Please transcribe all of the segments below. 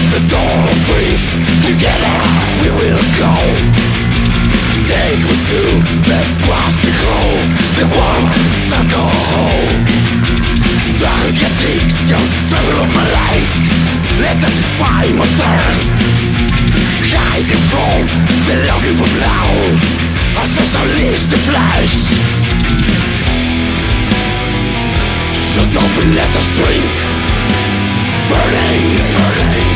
The door of dreams, together we will go. Take me to the plastic hole, the warm circle hole. Drunk addiction, trouble of my legs, let's satisfy my thirst. Hiding from the longing for now, I socialize the flesh. Shut up and let us drink. Burning, burning.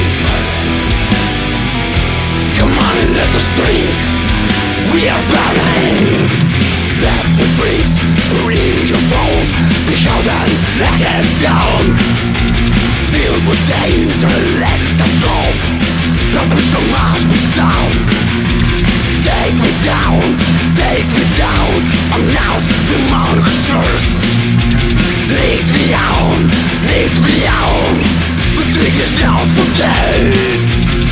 Come on and let us drink. We are burning. Let the drinks ring your throat. Be held and let it down. Filled with danger and let us go. The pressure must be stopped. Take me down, take me down. I'm not the man who serves. Lead me on, lead me on. The drink is now for dead.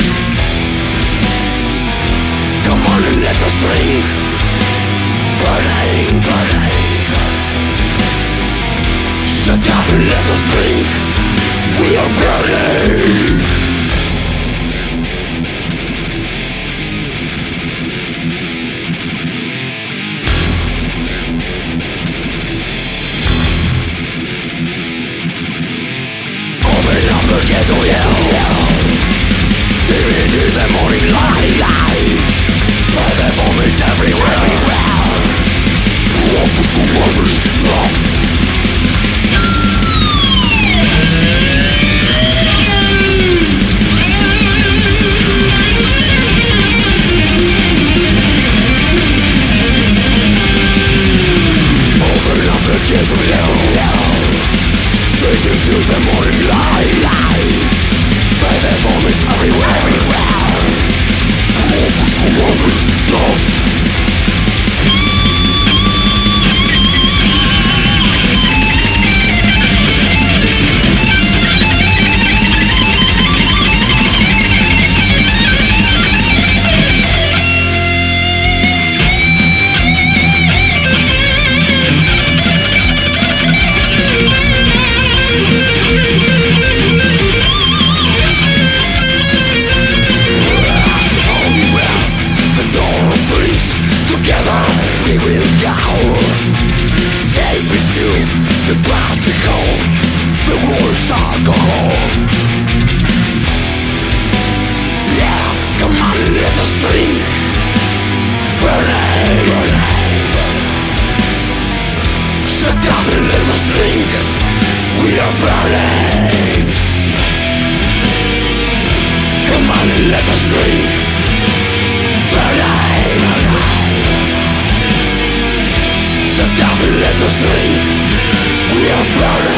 Come on and let us drink. Burning, burning. Shut up and let us drink. We are burning. Yes, oh yeah, deep into the morning light. By the vomit everywhere. Walk for some lovers, open up the gates of hell. Face into the morning light. By the vomit everywhere. All for some lovers, love. We will go. Take me to the plastic hole, the world's alcohol. Yeah, come on and let us drink. Burning, burning. Shut up and let us drink. We are burning. Come on and let us drink. Burning, burning. Shut up and let us drink. We are burning.